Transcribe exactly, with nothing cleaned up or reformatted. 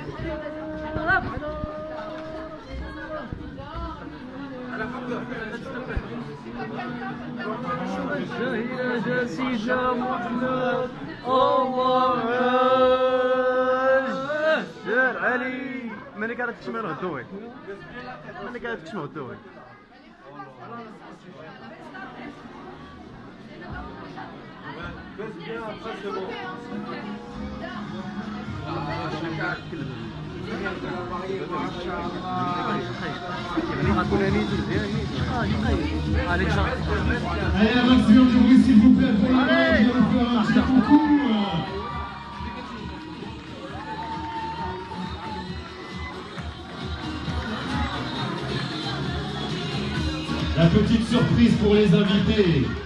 شهينا سيدنا محمد الله شار علي ماني كانت تكشمي غدوي ماني كانت تكشمي غدوي Allez, un maximum de bruit s'il vous plaît pour le Merci beaucoup. La petite surprise pour les invités.